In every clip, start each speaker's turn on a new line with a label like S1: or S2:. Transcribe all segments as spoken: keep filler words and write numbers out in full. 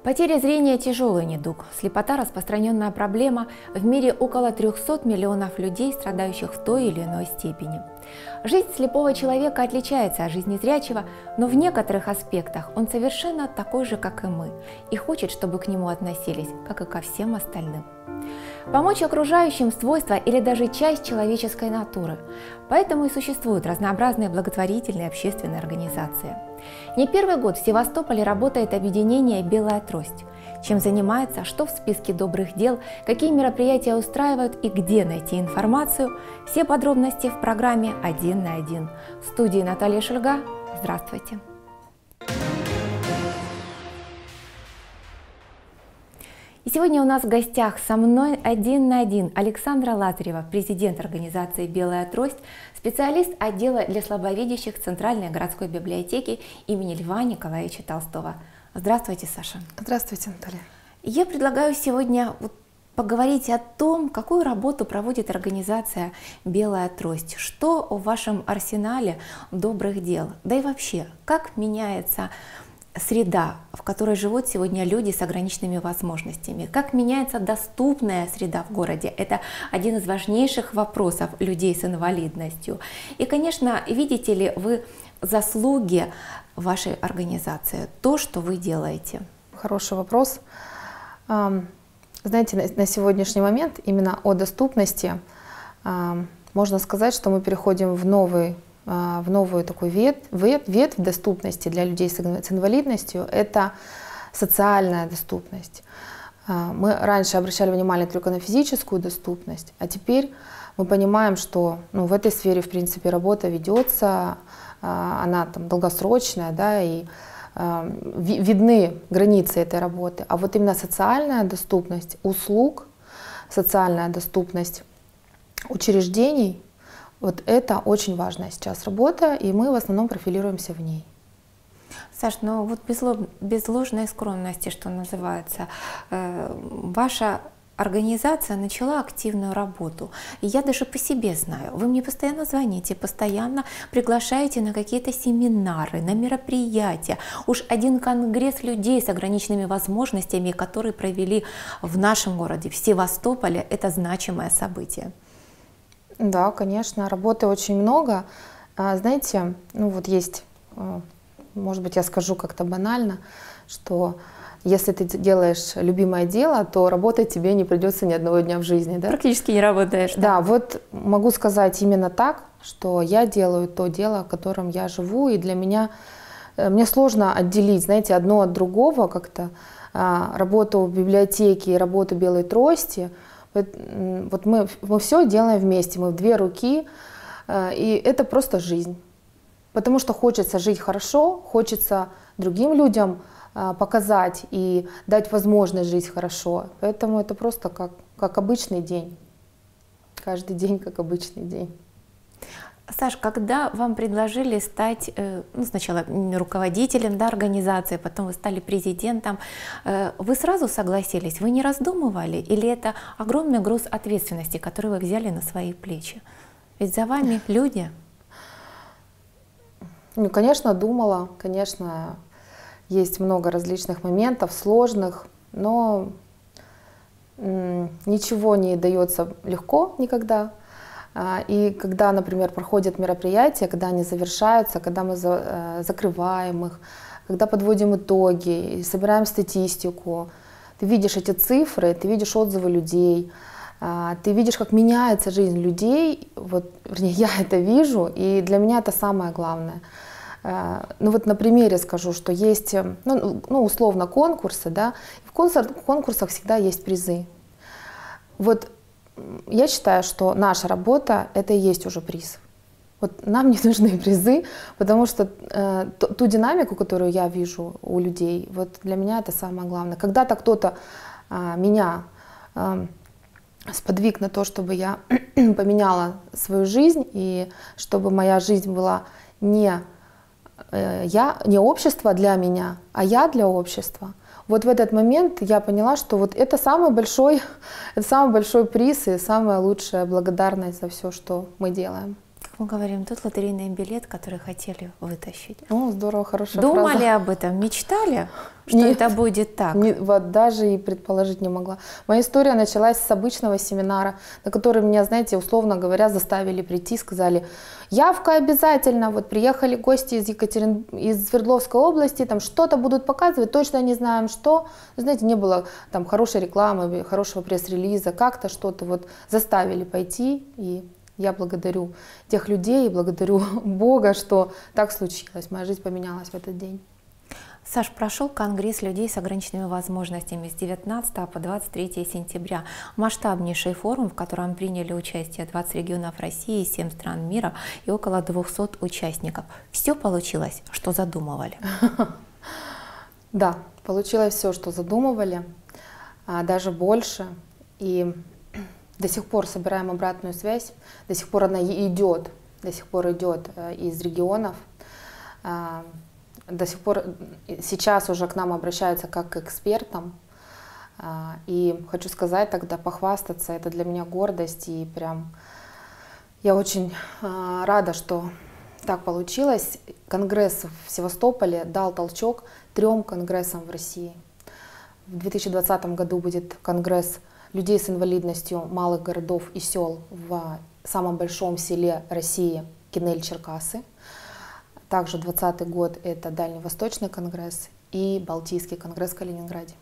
S1: Потеря зрения – тяжелый недуг. Слепота – распространенная проблема. В мире около трёхсот миллионов людей, страдающих в той или иной степени. Жизнь слепого человека отличается от жизни зрячего, но в некоторых аспектах он совершенно такой же, как и мы, и хочет, чтобы к нему относились, как и ко всем остальным. Помочь окружающим – свойства или даже часть человеческой натуры. Поэтому и существуют разнообразные благотворительные общественные организации. Не первый год в Севастополе работает объединение «Белая трость». Чем занимается, что в списке добрых дел, какие мероприятия устраивают и где найти информацию – все подробности в программе «Один на один». В студии Наталья Шульга. Здравствуйте! И сегодня у нас в гостях со мной один на один Александра Лазарева, президент организации «Белая трость», специалист отдела для слабовидящих Центральной городской библиотеки имени Льва Николаевича Толстого. Здравствуйте, Саша.
S2: Здравствуйте, Наталья.
S1: Я предлагаю сегодня поговорить о том, какую работу проводит организация «Белая трость», что в вашем арсенале добрых дел, да и вообще, как меняется среда, в которой живут сегодня люди с ограниченными возможностями, как меняется доступная среда в городе. Это один из важнейших вопросов людей с инвалидностью. И, конечно, видите ли вы заслуги вашей организации, то, что вы делаете?
S2: Хороший вопрос. Знаете, на сегодняшний момент именно о доступности можно сказать, что мы переходим в новый в новую такую ветвь, ветвь доступности для людей с инвалидностью – это социальная доступность. Мы раньше обращали внимание только на физическую доступность, а теперь мы понимаем, что ну, в этой сфере, в принципе, работа ведется, она там долгосрочная, да, и видны границы этой работы. А вот именно социальная доступность услуг, социальная доступность учреждений – вот это очень важная сейчас работа, и мы в основном профилируемся в ней.
S1: Саш, ну вот без, без ложной скромности, что называется, э, ваша организация начала активную работу. И я даже по себе знаю, вы мне постоянно звоните, постоянно приглашаете на какие-то семинары, на мероприятия. Уж один конгресс людей с ограниченными возможностями, который провели в нашем городе, в Севастополе, это значимое событие.
S2: Да, конечно, работы очень много. Знаете, ну вот есть, может быть, я скажу как-то банально, что если ты делаешь любимое дело, то работать тебе не придется ни одного дня в жизни. Да?
S1: Практически не работаешь. Да?
S2: Да, вот могу сказать именно так, что я делаю то дело, которым я живу, и для меня, мне сложно отделить, знаете, одно от другого как-то, работу в библиотеке и работу «Белой трости». Вот мы, мы все делаем вместе, мы в две руки, и это просто жизнь. Потому что хочется жить хорошо, хочется другим людям показать и дать возможность жить хорошо. Поэтому это просто как, как обычный день. Каждый день как обычный день.
S1: Саш, когда вам предложили стать ну, сначала руководителем, да, организации, потом вы стали президентом, вы сразу согласились, вы не раздумывали, или это огромный груз ответственности, который вы взяли на свои плечи? Ведь за вами люди.
S2: Ну, конечно, думала, конечно, есть много различных моментов, сложных, но ничего не дается легко никогда. И когда, например, проходят мероприятия, когда они завершаются, когда мы за, закрываем их, когда подводим итоги и собираем статистику, ты видишь эти цифры, ты видишь отзывы людей, ты видишь, как меняется жизнь людей, вот, вернее, я это вижу, и для меня это самое главное. Ну вот на примере скажу, что есть, ну, ну условно, конкурсы, да, в конкурсах всегда есть призы. Вот я считаю, что наша работа – это и есть уже приз. Вот нам не нужны призы, потому что э, ту, ту динамику, которую я вижу у людей, вот для меня это самое главное. Когда-то кто-то э, меня э, сподвиг на то, чтобы я поменяла свою жизнь, и чтобы моя жизнь была не, э, я, не общество для меня, а я для общества. Вот в этот момент я поняла, что вот это самый большой, это самый большой приз и самая лучшая благодарность за все, что мы делаем.
S1: мы говорим, тут лотерейный билет, который хотели вытащить.
S2: Ну, здорово, хорошая
S1: Думали
S2: фраза.
S1: об этом, мечтали, что
S2: Нет,
S1: это будет так?
S2: Не, вот даже и предположить не могла. Моя история началась с обычного семинара, на который меня, знаете, условно говоря, заставили прийти, сказали, явка обязательно, вот приехали гости из Екатерин... из Свердловской области, там что-то будут показывать, точно не знаем что. Знаете, не было там хорошей рекламы, хорошего пресс-релиза, как-то что-то вот заставили пойти, и я благодарю тех людей, благодарю Бога, что так случилось, моя жизнь поменялась в этот день.
S1: Саш, прошел Конгресс людей с ограниченными возможностями с девятнадцатого по двадцать третье сентября. Масштабнейший форум, в котором приняли участие двадцать регионов России, семь стран мира и около двухсот участников. Все получилось, что задумывали?
S2: Да, получилось все, что задумывали, даже больше. И до сих пор собираем обратную связь, до сих пор она идет, до сих пор идет из регионов. До сих пор, сейчас уже к нам обращаются как к экспертам. И хочу сказать тогда, похвастаться, это для меня гордость. И прям я очень рада, что так получилось. Конгресс в Севастополе дал толчок трем конгрессам в России. В две тысячи двадцатом году будет конгресс людей с инвалидностью малых городов и сел в самом большом селе России Кинель-Черкасы. Также двадцатый год — это Дальневосточный конгресс и Балтийский конгресс в Калининграде.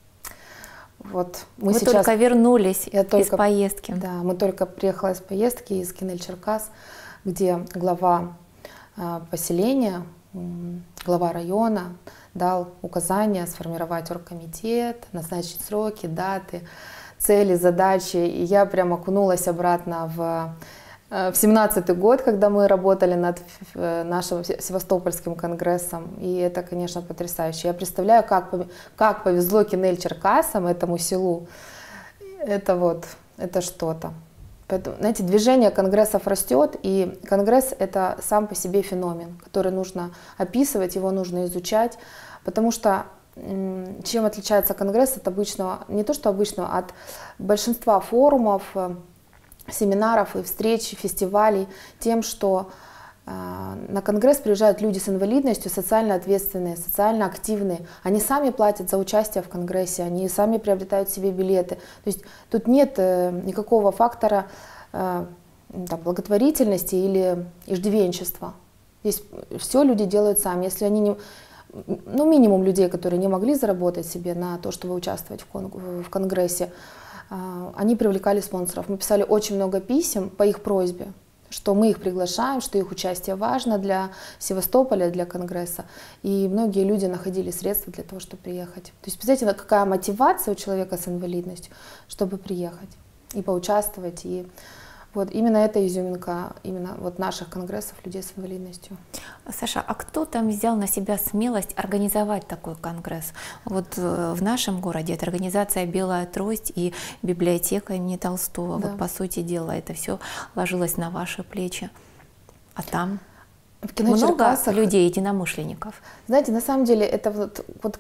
S2: Вот мы
S1: Вы
S2: сейчас...
S1: только вернулись
S2: Я
S1: из
S2: только...
S1: поездки.
S2: Да, мы только приехали из поездки из Кинель-Черкас, где глава э, поселения, э, глава района дал указание сформировать оргкомитет, назначить сроки, даты, цели, задачи. И я прям окунулась обратно в... В семнадцатый год, когда мы работали над нашим Севастопольским конгрессом, и это, конечно, потрясающе. Я представляю, как, как повезло Кинель-Черкасам, этому селу. Это вот, это что-то. Поэтому, знаете, движение конгрессов растет, и конгресс — это сам по себе феномен, который нужно описывать, его нужно изучать, потому что чем отличается конгресс от обычного, не то что обычного, от большинства форумов, семинаров и встреч, фестивалей, тем, что э, на конгресс приезжают люди с инвалидностью, социально ответственные, социально активные. Они сами платят за участие в конгрессе, они сами приобретают себе билеты. То есть тут нет э, никакого фактора э, там, благотворительности или иждивенчества. Здесь все люди делают сами. Если они не, ну, минимум людей, которые не могли заработать себе на то, чтобы участвовать в, кон, в конгрессе, они привлекали спонсоров. Мы писали очень много писем по их просьбе, что мы их приглашаем, что их участие важно для Севастополя, для конгресса. И многие люди находили средства для того, чтобы приехать. То есть, представляете, какая мотивация у человека с инвалидностью, чтобы приехать и поучаствовать. И вот именно эта изюминка именно вот наших конгрессов людей с инвалидностью.
S1: Саша, а кто там взял на себя смелость организовать такой конгресс? Вот в нашем городе это организация «Белая трость» и библиотека имени Толстого. Да. Вот по сути дела это все ложилось на ваши плечи. А там в много людей, единомышленников?
S2: Знаете, на самом деле это вот, вот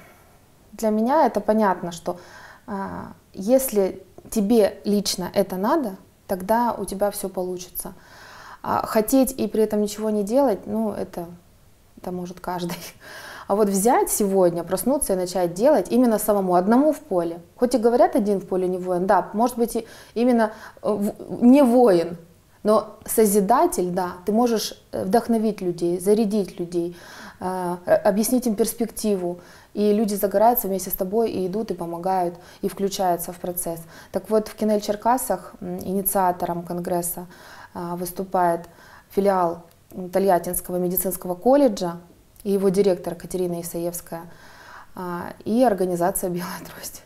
S2: для меня это понятно, что а, если тебе лично это надо, тогда у тебя все получится. А хотеть и при этом ничего не делать, ну, это, это может каждый. А вот взять сегодня, проснуться и начать делать именно самому, одному в поле. Хоть и говорят, один в поле не воин, да, может быть, и именно не воин, но созидатель, да, ты можешь вдохновить людей, зарядить людей, объяснить им перспективу. И люди загораются вместе с тобой и идут, и помогают, и включаются в процесс. Так вот, в Кинель-Черкасах инициатором конгресса выступает филиал Тольяттинского медицинского колледжа и его директор Катерина Исаевская, и организация «Белая трость».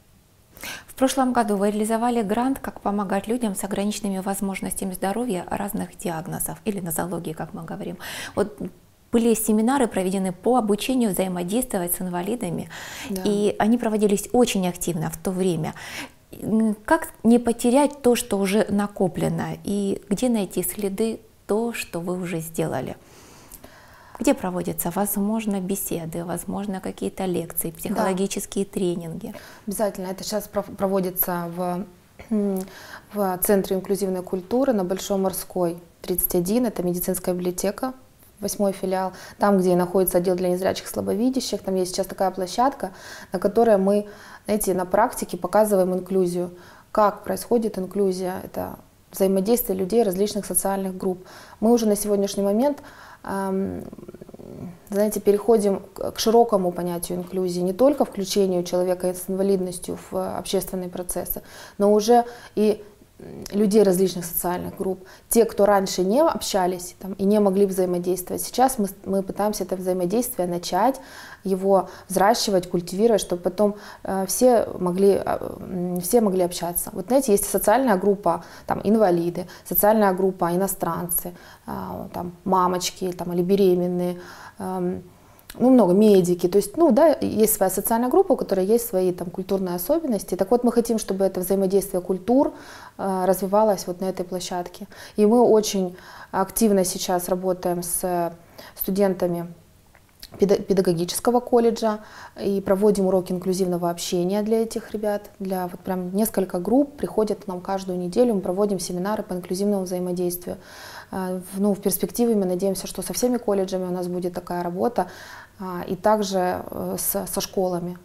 S1: В прошлом году вы реализовали грант «Как помогать людям с ограниченными возможностями здоровья разных диагнозов», или нозологии, как мы говорим. Вот были семинары проведены по обучению взаимодействовать с инвалидами, да. И они проводились очень активно в то время. Как не потерять то, что уже накоплено, и где найти следы то, что вы уже сделали? Где проводятся, возможно, беседы, возможно, какие-то лекции, психологические, да, тренинги?
S2: Обязательно. Это сейчас проводится в в Центре инклюзивной культуры на Большой Морской, тридцать один, это медицинская библиотека, восьмой филиал, там, где находится отдел для незрячих слабовидящих, там есть сейчас такая площадка, на которой мы, знаете, на практике показываем инклюзию. Как происходит инклюзия, это взаимодействие людей различных социальных групп. Мы уже на сегодняшний момент, эм, знаете, переходим к широкому понятию инклюзии, не только включению человека с инвалидностью в общественные процессы, но уже и людей различных социальных групп. Те, кто раньше не общались там, и не могли взаимодействовать, сейчас мы, мы пытаемся это взаимодействие начать, его взращивать, культивировать, чтобы потом э, все, могли, э, все могли общаться. Вот знаете, есть социальная группа, там, инвалиды, социальная группа иностранцы, э, там, мамочки там, или беременные, э, ну, много, медики, то есть, ну, да, есть своя социальная группа, у которой есть свои там культурные особенности. Так вот, мы хотим, чтобы это взаимодействие культур э, развивалось вот на этой площадке. И мы очень активно сейчас работаем с студентами педагогического колледжа и проводим уроки инклюзивного общения для этих ребят. Для вот прям несколько групп приходят к нам каждую неделю, мы проводим семинары по инклюзивному взаимодействию. Ну, в перспективе мы надеемся, что со всеми колледжами у нас будет такая работа, и также с, со школами,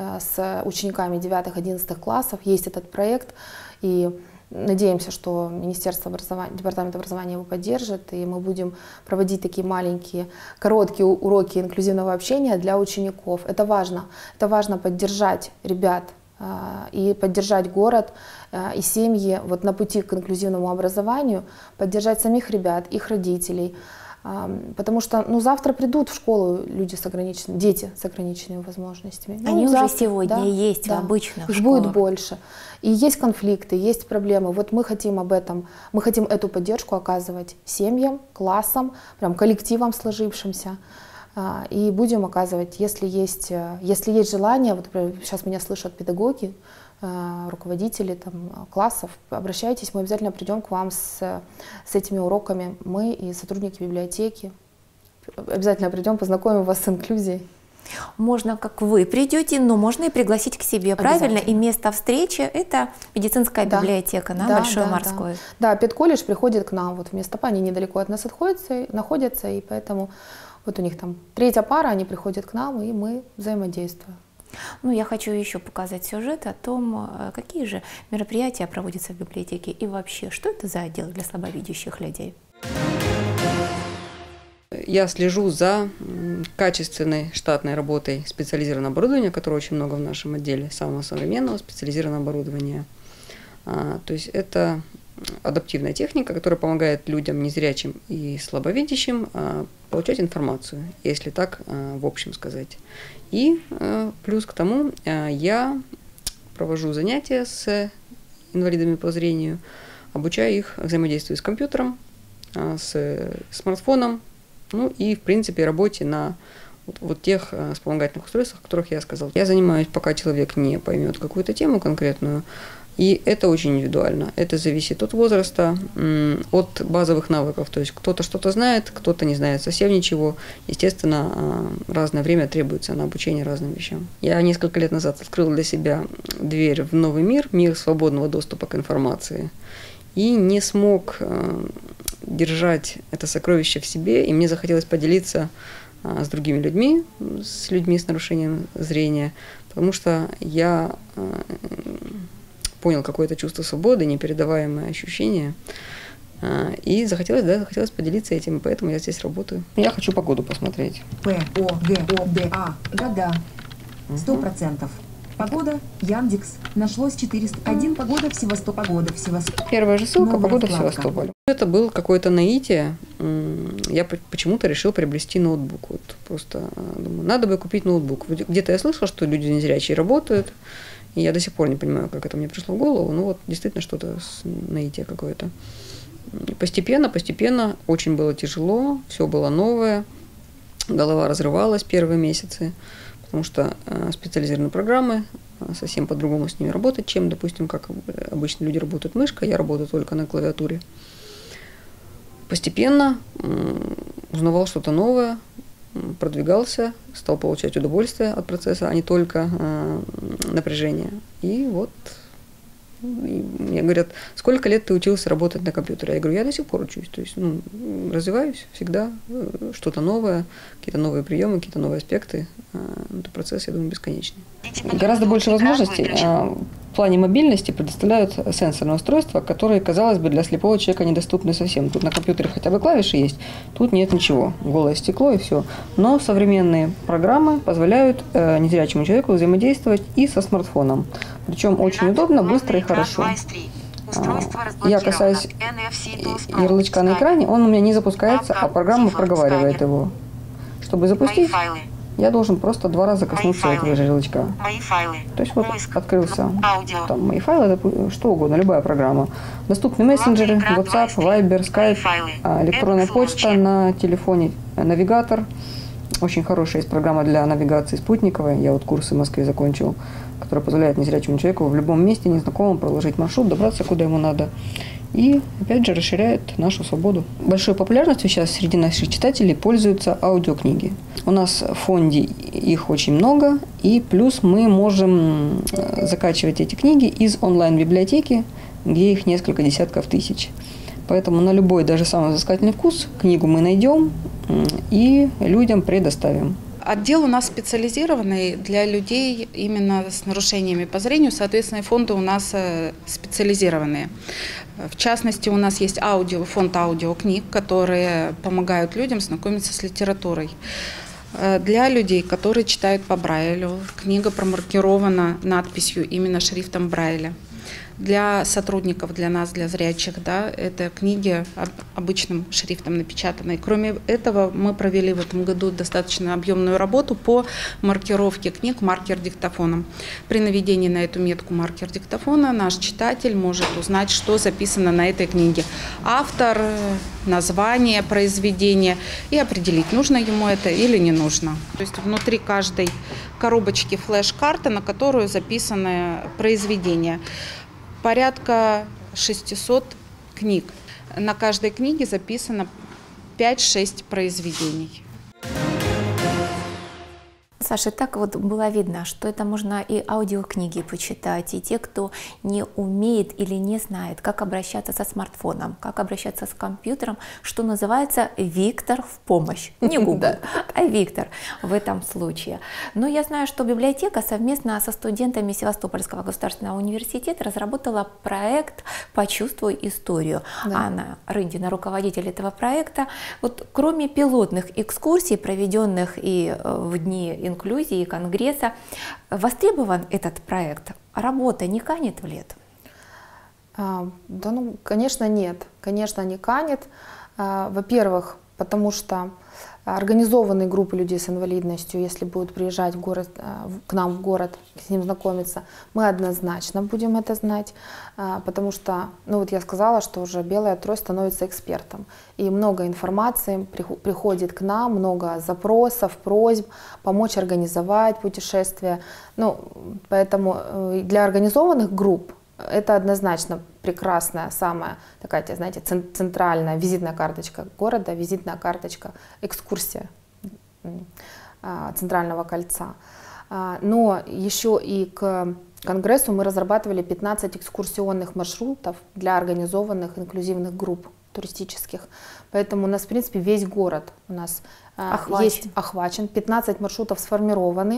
S2: с учениками девятых-одиннадцатых классов есть этот проект, и надеемся, что Министерство образования, Департамент образования его поддержит, и мы будем проводить такие маленькие, короткие уроки инклюзивного общения для учеников. Это важно, это важно поддержать ребят и поддержать город и семьи вот на пути к инклюзивному образованию, поддержать самих ребят, их родителей. Потому что ну, завтра придут в школу люди с ограниченными, дети с ограниченными возможностями.
S1: Они
S2: ну,
S1: уже
S2: завтра,
S1: сегодня
S2: да,
S1: есть
S2: да,
S1: в обычных
S2: их
S1: школах.
S2: будет больше. И есть конфликты, есть проблемы. Вот мы хотим об этом, мы хотим эту поддержку оказывать семьям, классам, прям коллективам сложившимся. И будем оказывать, если есть, если есть желание, вот сейчас меня слышат педагоги, руководители там, классов, обращайтесь, мы обязательно придем к вам с, с этими уроками, мы и сотрудники библиотеки. Обязательно придем, познакомим вас с инклюзией.
S1: Можно, как вы придете, но можно и пригласить к себе, правильно? И место встречи – это медицинская да. библиотека на да, Большой да, Морской.
S2: Да, да педколледж приходит к нам, вот в Местопа, они недалеко от нас отходятся, находятся, и поэтому вот у них там третья пара, они приходят к нам, и мы взаимодействуем.
S1: Ну, я хочу еще показать сюжет о том, какие же мероприятия проводятся в библиотеке и вообще, что это за отдел для слабовидящих людей.
S3: Я слежу за качественной штатной работой специализированного оборудования, которого очень много в нашем отделе, самого современного специализированного оборудования. А, то есть это адаптивная техника, которая помогает людям незрячим и слабовидящим а, получать информацию, если так а, в общем сказать. И а, плюс к тому а, я провожу занятия с инвалидами по зрению, обучаю их взаимодействию с компьютером, а, с смартфоном, ну и в принципе работе на вот, вот тех а, вспомогательных устройствах, о которых я сказала. Я занимаюсь, пока человек не поймет какую-то тему конкретную. И это очень индивидуально. Это зависит от возраста, от базовых навыков. То есть кто-то что-то знает, кто-то не знает совсем ничего. Естественно, разное время требуется на обучение разным вещам. Я несколько лет назад открыл для себя дверь в новый мир, мир свободного доступа к информации. И не смог держать это сокровище в себе. И мне захотелось поделиться с другими людьми, с людьми с нарушением зрения. Потому что я понял какое-то чувство свободы, непередаваемое ощущение. И захотелось, да, захотелось поделиться этим, поэтому я здесь работаю. Я хочу погоду посмотреть.
S4: П, О, Г, О, Д, А. Года. Сто процентов. Погода. Яндекс. Нашлось четыреста один. Погода в Севастополе. Погода в Севастополе.
S3: Первая же ссылка.
S4: Новая
S3: Погода
S4: вкладка.
S3: в Севастополе. Это было какое-то наитие. Я почему-то решил приобрести ноутбук. Вот просто думаю, надо бы купить ноутбук. Где-то я слышала, что люди незрячие работают. И я до сих пор не понимаю, как это мне пришло в голову. Ну вот действительно что-то наитие какое-то. Постепенно, постепенно, очень было тяжело, все было новое, голова разрывалась первые месяцы, потому что специализированные программы, совсем по-другому с ними работать, чем, допустим, как обычно люди работают мышкой, я работаю только на клавиатуре. Постепенно узнавал что-то новое, продвигался, стал получать удовольствие от процесса, а не только напряжение. И вот И мне говорят, сколько лет ты учился работать на компьютере? Я говорю, я до сих пор учусь. То есть, ну, развиваюсь всегда, что-то новое, какие-то новые приемы, какие-то новые аспекты. Это процесс, я думаю, бесконечный. Гораздо больше возможностей в плане мобильности предоставляют сенсорные устройства, которые, казалось бы, для слепого человека недоступны совсем. Тут на компьютере хотя бы клавиши есть, тут нет ничего. Голое стекло и все. Но современные программы позволяют э, незрячему человеку взаимодействовать и со смартфоном. Причем очень удобно, быстро и хорошо. Я касаюсь ярлычка на экране, он у меня не запускается, а программа проговаривает его. Чтобы запустить, я должен просто два раза коснуться этого же ярлычка. То есть вот открылся там мои файлы, что угодно, любая программа. Доступны мессенджеры, WhatsApp, Viber, Skype, электронная почта на телефоне, навигатор. Очень хорошая есть программа для навигации спутниковой. Я вот курсы в Москве закончил, которая позволяет незрячему человеку в любом месте, незнакомому, проложить маршрут, добраться куда ему надо. И, опять же, расширяет нашу свободу. Большой популярностью сейчас среди наших читателей пользуются аудиокниги. У нас в фонде их очень много, и плюс мы можем закачивать эти книги из онлайн-библиотеки, где их несколько десятков тысяч. Поэтому на любой, даже самый взыскательный вкус, книгу мы найдем и людям предоставим.
S5: Отдел у нас специализированный для людей именно с нарушениями по зрению, соответственно, и фонды у нас специализированные. В частности, у нас есть аудио, фонд аудиокниг, которые помогают людям знакомиться с литературой. Для людей, которые читают по Брайлю, книга промаркирована надписью именно шрифтом Брайля. Для сотрудников, для нас, для зрячих, да, это книги обычным шрифтом напечатанные. Кроме этого, мы провели в этом году достаточно объемную работу по маркировке книг маркер-диктофоном. При наведении на эту метку маркер-диктофона наш читатель может узнать, что записано на этой книге. Автор, название произведения и определить, нужно ему это или не нужно. То есть внутри каждой коробочки флеш-карта, на которую записаны произведения. Порядка шестисот книг. На каждой книге записано пять-шесть произведений.
S1: Саша, так вот было видно, что это можно и аудиокниги почитать, и те, кто не умеет или не знает, как обращаться со смартфоном, как обращаться с компьютером, что называется Виктор в помощь. Не Google, а Виктор в этом случае. Но я знаю, что библиотека совместно со студентами Севастопольского государственного университета разработала проект «Почувствуй историю». Да. Анна Рындина, руководитель этого проекта. Вот кроме пилотных экскурсий, проведенных и в дни инклюзии и конгресса, востребован этот проект? Работа не канет в лету?
S2: А, да, ну, конечно, нет. Конечно, не канет. А, во-первых, потому что организованные группы людей с инвалидностью, если будут приезжать в город, к нам в город, с ним знакомиться, мы однозначно будем это знать, потому что, ну вот я сказала, что уже белая трость становится экспертом, и много информации приходит к нам, много запросов, просьб помочь организовать путешествие, ну, поэтому для организованных групп это однозначно прекрасная, самая такая, знаете, центральная визитная карточка города, визитная карточка, экскурсия Центрального кольца. Но еще и к конгрессу мы разрабатывали пятнадцать экскурсионных маршрутов для организованных инклюзивных групп туристических. Поэтому у нас, в принципе, весь город у нас охвачен. есть охвачен. пятнадцать маршрутов сформированы,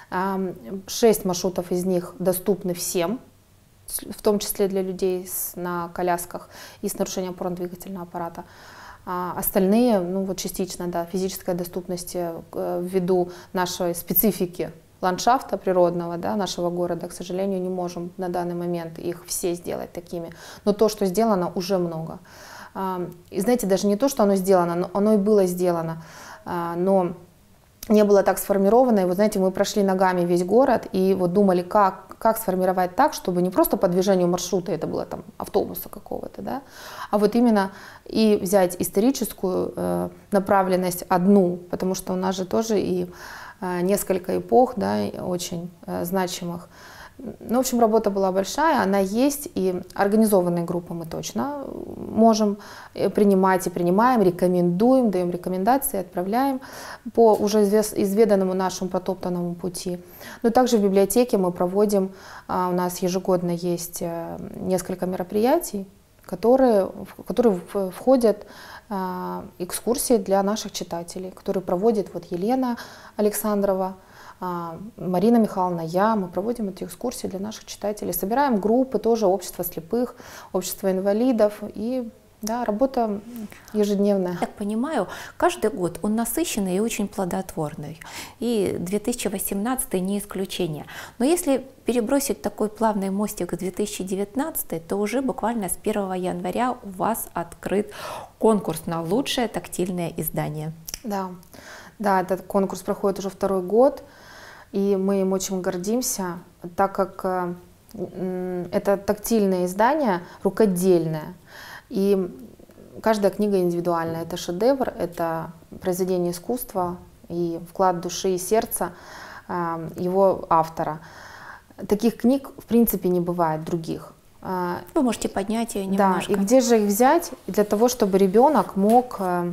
S2: шесть маршрутов из них доступны всем, в том числе для людей с, на колясках и с нарушением опорно-двигательного аппарата. А остальные, ну вот частично, да, физической доступности э, ввиду нашей специфики ландшафта природного, да, нашего города, к сожалению, не можем на данный момент их все сделать такими. Но то, что сделано, уже много. А, и знаете, даже не то, что оно сделано, но оно и было сделано, а, но не было так сформировано. И вот знаете, мы прошли ногами весь город и вот думали, как, как сформировать так, чтобы не просто по движению маршрута, это было там автобуса какого-то, да, а вот именно и взять историческую э, направленность одну, потому что у нас же тоже и э, несколько эпох, да, очень э, значимых. Ну, в общем, работа была большая, она есть, и организованные группы мы точно можем принимать и принимаем, рекомендуем, даем рекомендации, отправляем по уже изведанному нашему протоптанному пути. Но также в библиотеке мы проводим, у нас ежегодно есть несколько мероприятий, которые, в которые входят экскурсии для наших читателей, которые проводит вот Елена Александрова, Марина Михайловна, я. Мы проводим эти экскурсии для наших читателей. Собираем группы, тоже общество слепых, общество инвалидов. И да, работа ежедневная.
S1: Я так понимаю, каждый год он насыщенный и очень плодотворный. И две тысячи восемнадцатый не исключение. Но если перебросить такой плавный мостик в две тысячи девятнадцатый, то уже буквально с первого января у вас открыт конкурс на лучшее тактильное издание.
S2: Да, да, этот конкурс проходит уже второй год. И мы им очень гордимся, так как э, это тактильное издание, рукодельное. И каждая книга индивидуальная. Это шедевр, это произведение искусства и вклад души и сердца э, его автора. Таких книг в принципе не бывает других.
S1: Вы можете поднять ее немножко.
S2: Да, и где же их взять для того, чтобы ребенок мог э,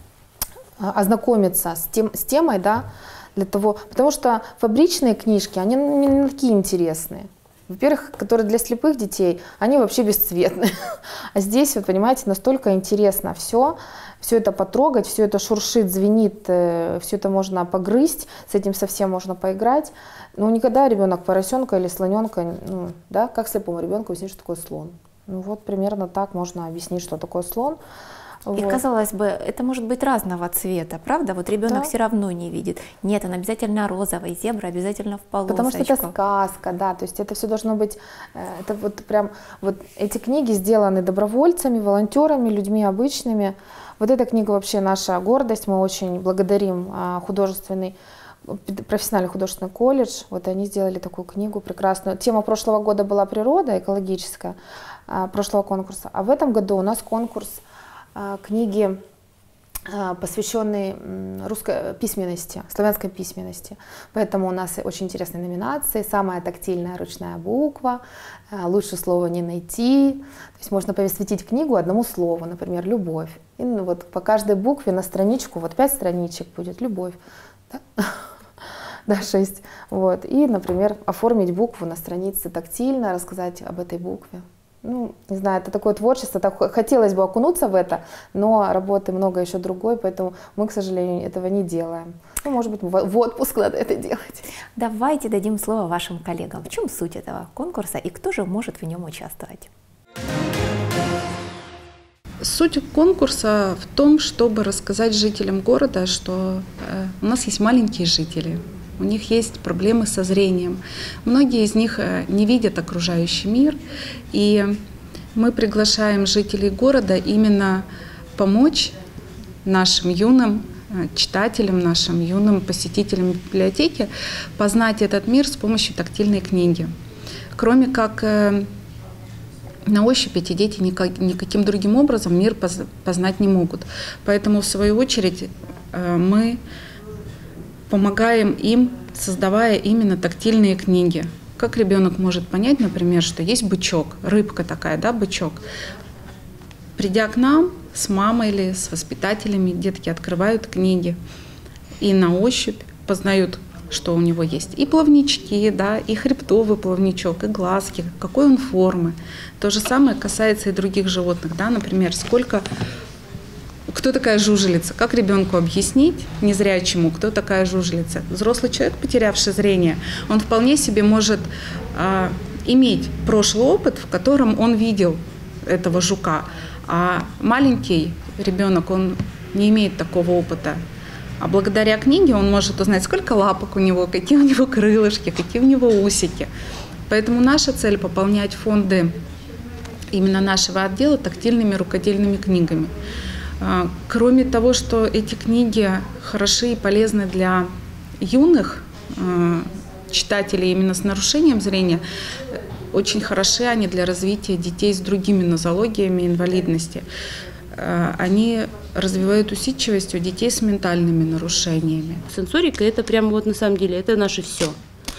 S2: ознакомиться с, тем, с темой, да, для того, потому что фабричные книжки, они не такие интересные. Во-первых, которые для слепых детей, они вообще бесцветные. А здесь, вы понимаете, настолько интересно все, все это потрогать, все это шуршит, звенит, все это можно погрызть, с этим совсем можно поиграть. Ну, никогда ребенок поросенка или слоненка, ну, да, как слепому ребенку объяснить, что такое слон? Ну, вот примерно так можно объяснить, что такое слон.
S1: И
S2: Вот.
S1: казалось бы, это может быть разного цвета, правда? Вот ребенок
S2: Да.
S1: все равно не видит. Нет, он обязательно розовый, зебра обязательно в полосочку.
S2: Потому что это сказка, да, то есть это все должно быть, это вот прям, вот эти книги сделаны добровольцами, волонтерами, людьми обычными. Вот эта книга вообще наша гордость, мы очень благодарим художественный, профессиональный художественный колледж, вот они сделали такую книгу прекрасную. Тема прошлого года была природа, экологическая, прошлого конкурса, а в этом году у нас конкурс книги, посвященные русской письменности, славянской письменности. Поэтому у нас очень интересные номинации. Самая тактильная ручная буква, лучше слова не найти. То есть можно посвятить книгу одному слову, например, любовь. И вот по каждой букве на страничку, вот пять страничек будет любовь. Да? Да, шесть. Вот. И, например, оформить букву на странице тактильно, рассказать об этой букве. Ну, не знаю, это такое творчество, так, хотелось бы окунуться в это, но работы много еще другой, поэтому мы, к сожалению, этого не делаем. Ну, может быть, в отпуск надо это делать.
S1: Давайте дадим слово вашим коллегам. В чем суть этого конкурса и кто же может в нем участвовать?
S5: Суть конкурса в том, чтобы рассказать жителям города, что э, у нас есть маленькие жители, у них есть проблемы со зрением. Многие из них не видят окружающий мир, и мы приглашаем жителей города именно помочь нашим юным читателям, нашим юным посетителям библиотеки познать этот мир с помощью тактильной книги. Кроме как на ощупь эти дети никак, никаким другим образом мир познать не могут. Поэтому, в свою очередь, мы помогаем им, создавая именно тактильные книги. Как ребенок может понять, например, что есть бычок, рыбка такая, да, бычок. Придя к нам с мамой или с воспитателями, детки открывают книги и на ощупь познают, что у него есть. И плавнички, да, и хребтовый плавничок, и глазки, какой он формы. То же самое касается и других животных, да, например, сколько... Кто такая жужелица? Как ребенку объяснить, незрячему, кто такая жужелица? Взрослый человек, потерявший зрение, он вполне себе может а, иметь прошлый опыт, в котором он видел этого жука. А маленький ребенок, он не имеет такого опыта. А благодаря книге он может узнать, сколько лапок у него, какие у него крылышки, какие у него усики. Поэтому наша цель – пополнять фонды именно нашего отдела тактильными рукодельными книгами. Кроме того, что эти книги хороши и полезны для юных читателей именно с нарушением зрения, очень хороши они для развития детей с другими нозологиями инвалидности. Они развивают усидчивость у детей с ментальными нарушениями.
S6: Сенсорика — это прямо вот на самом деле, это наше все.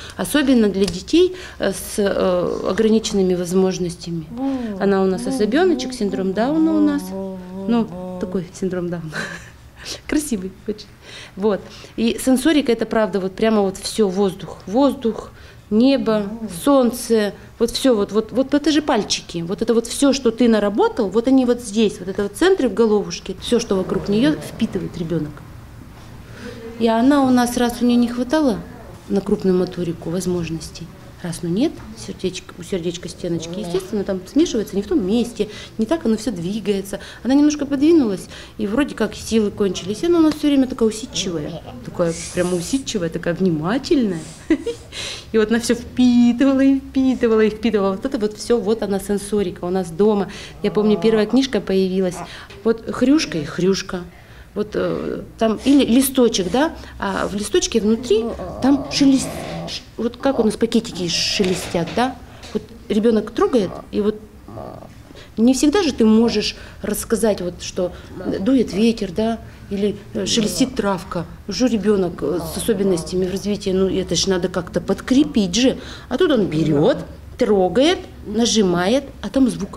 S6: Особенно для детей с э, ограниченными возможностями. Она у нас особеночек, синдром Дауна у нас. Ну, такой синдром Дауна. Красивый очень. Вот. И сенсорика — это правда, вот прямо вот все, воздух, воздух, небо, солнце, вот все, вот, вот, вот это же пальчики, вот это вот все, что ты наработал, вот они вот здесь, вот это вот в центре в головушке, все, что вокруг нее, впитывает ребенок. И она у нас, раз у нее не хватало на крупную моторику возможностей, раз, ну нет, сердечко, у сердечка стеночки, естественно, там смешивается не в том месте, не так оно все двигается. Она немножко подвинулась, и вроде как силы кончились. И она у нас все время такая усидчивая, такая прямо усидчивая, такая внимательная. И вот она все впитывала и впитывала и впитывала. Вот это вот все, вот она сенсорика у нас дома. Я помню, первая книжка появилась. Вот хрюшка и хрюшка. Вот э, там или листочек, да, а в листочке внутри там шелест, вот как у нас пакетики шелестят, да, вот ребенок трогает, и вот не всегда же ты можешь рассказать, вот что дует ветер, да, или шелестит травка, уже ребенок с особенностями в развитии, ну это же надо как-то подкрепить же, а тут он берет, трогает, нажимает, а там звук.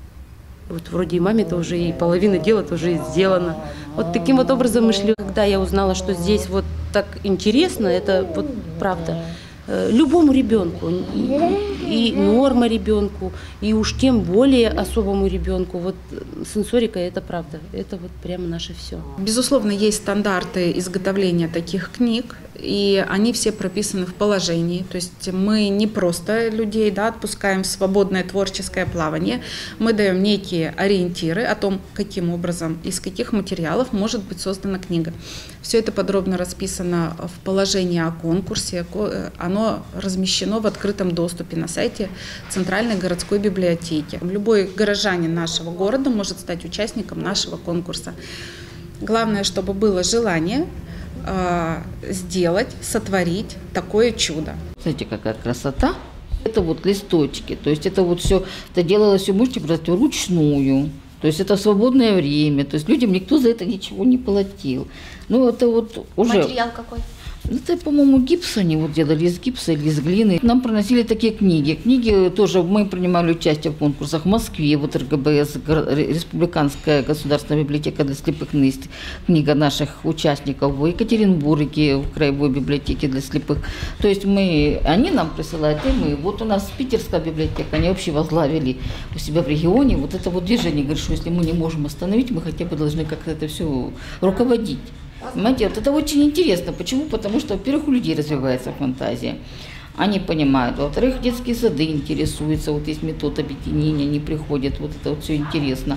S6: Вот вроде и маме-то уже и половина дела-то уже сделана. Вот таким вот образом мы шли. Когда я узнала, что здесь вот так интересно, это вот правда. Любому ребенку, и, и норма ребенку, и уж тем более особому ребенку. Вот сенсорика — это правда, это вот прямо наше все.
S5: Безусловно, есть стандарты изготовления таких книг, и они все прописаны в положении. То есть мы не просто людей, да, отпускаем в свободное творческое плавание, мы даем некие ориентиры о том, каким образом, из каких материалов может быть создана книга. Все это подробно расписано в положении о конкурсе. Оно размещено в открытом доступе на сайте Центральной городской библиотеки. Любой горожанин нашего города может стать участником нашего конкурса. Главное, чтобы было желание э, сделать, сотворить такое чудо.
S7: Смотрите, какая красота. Это вот листочки, то есть это вот все, это делалось все, можете брать вручную. То есть это свободное время, то есть людям никто за это ничего не платил. Ну это вот уже...
S1: Материал какой?
S7: Это, по-моему, гипс они вот делали, из гипса или из глины. Нам приносили такие книги. Книги тоже, мы принимали участие в конкурсах в Москве, вот эр гэ бэ эс, Республиканская государственная библиотека для слепых, книга наших участников, в Екатеринбурге, в Краевой библиотеке для слепых. То есть мы, они нам присылают, и мы. Вот у нас Питерская библиотека, они вообще возглавили у себя в регионе вот это вот движение, говорят, что если мы не можем остановить, мы хотя бы должны как-то это все руководить. Понимаете, вот это очень интересно. Почему? Потому что, во-первых, у людей развивается фантазия. Они понимают. Во-вторых, детские сады интересуются. Вот есть метод объединения, они приходят. Вот это вот все интересно.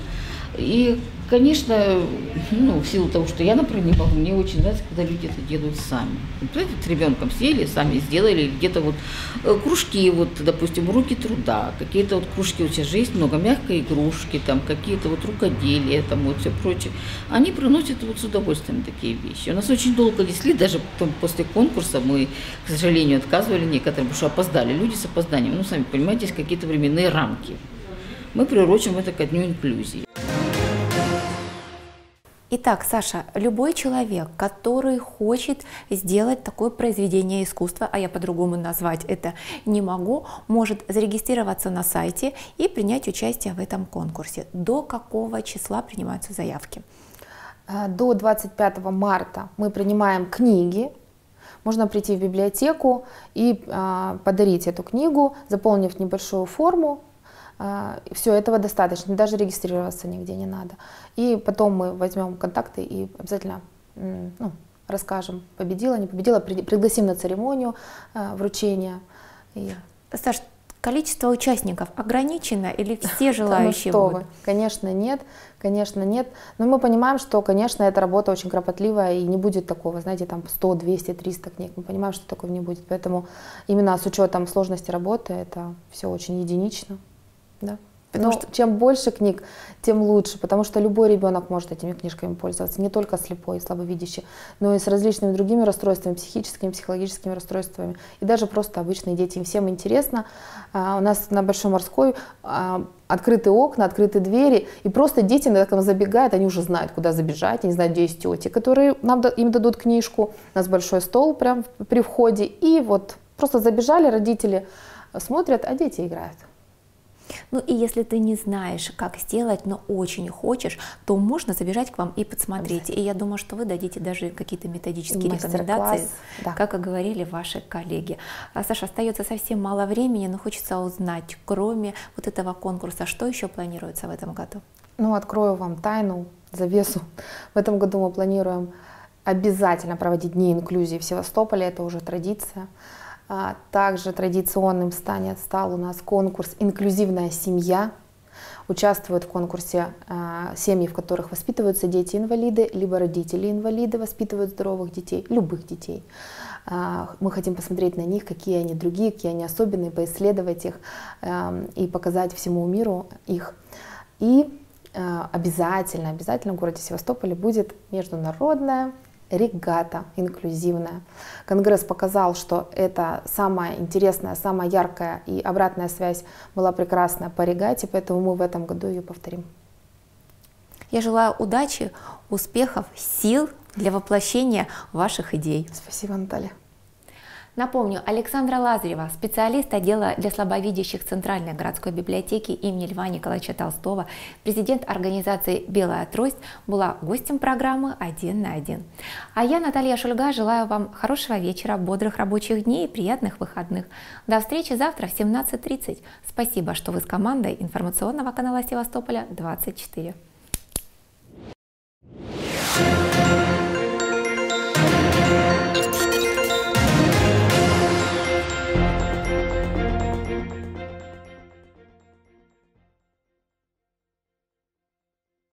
S7: И, конечно, ну, в силу того, что я, например, не могу, мне очень нравится, когда люди это делают сами. Знаете, с ребенком сели, сами сделали, где-то вот кружки, вот, допустим, руки труда, какие-то вот кружки, вот сейчас же есть много мягкой игрушки, там, какие-то вот рукоделия, там, вот все прочее. Они приносят вот с удовольствием такие вещи. У нас очень долго несли, даже потом, после конкурса мы, к сожалению, отказывали некоторым, потому что опоздали, люди с опозданием. Ну, сами понимаете, есть какие-то временные рамки. Мы приурочим это ко дню инклюзии.
S1: Итак, Саша, любой человек, который хочет сделать такое произведение искусства, а я по-другому назвать это не могу, может зарегистрироваться на сайте и принять участие в этом конкурсе. До какого числа принимаются заявки?
S2: До двадцать пятого марта мы принимаем книги. Можно прийти в библиотеку и а, подарить эту книгу, заполнив небольшую форму. Все, этого достаточно, даже регистрироваться нигде не надо. И потом мы возьмем контакты и обязательно ну, расскажем, победила, не победила, пригласим на церемонию вручения. И...
S1: Саш, количество участников ограничено или все желающие?
S2: Ну, что
S1: будут?
S2: вы? Конечно, нет, конечно, нет. Но мы понимаем, что, конечно, эта работа очень кропотливая и не будет такого, знаете, там сто, двести, триста книг. Мы понимаем, что такого не будет. Поэтому именно с учетом сложности работы это все очень единично. Да. Потому Но что чем больше книг, тем лучше, потому что любой ребенок может этими книжками пользоваться, не только слепой и слабовидящий, но и с различными другими расстройствами, психическими, психологическими расстройствами, и даже просто обычные дети. Им всем интересно. А, у нас на Большой Морской а, открытые окна, открытые двери, и просто дети, когда забегают, они уже знают, куда забежать, они знают, где есть тети, которые нам, им дадут книжку. У нас большой стол прямо при входе, и вот Просто забежали, родители смотрят, а дети играют.
S1: Ну и если ты не знаешь, как сделать, но очень хочешь, то можно забежать к вам и подсмотреть. И я думаю, что вы дадите даже какие-то методические рекомендации,
S2: да.
S1: как и говорили ваши коллеги. А, Саша, остается совсем мало времени, но хочется узнать, кроме вот этого конкурса, что еще планируется в этом году?
S2: Ну, открою вам тайну, завесу. В этом году мы планируем обязательно проводить Дни инклюзии в Севастополе, это уже традиция. Также традиционным станет, стал у нас конкурс «Инклюзивная семья». Участвуют в конкурсе семьи, в которых воспитываются дети-инвалиды, либо родители-инвалиды воспитывают здоровых детей, любых детей. Мы хотим посмотреть на них, какие они другие, какие они особенные, поисследовать их и показать всему миру их. И обязательно, обязательно в городе Севастополе будет международная регата инклюзивная. Конгресс показал, что это самая интересная, самая яркая и обратная связь была прекрасная по регате, поэтому мы в этом году ее повторим.
S1: Я желаю удачи, успехов, сил для воплощения ваших идей.
S2: Спасибо, Наталья.
S1: Напомню, Александра Лазарева, специалист отдела для слабовидящих Центральной городской библиотеки имени Льва Николаевича Толстого, президент организации «Белая трость», была гостем программы «Один на один». А я, Наталья Шульга, желаю вам хорошего вечера, бодрых рабочих дней и приятных выходных. До встречи завтра в семнадцать тридцать. Спасибо, что вы с командой информационного канала Севастополя двадцать четыре.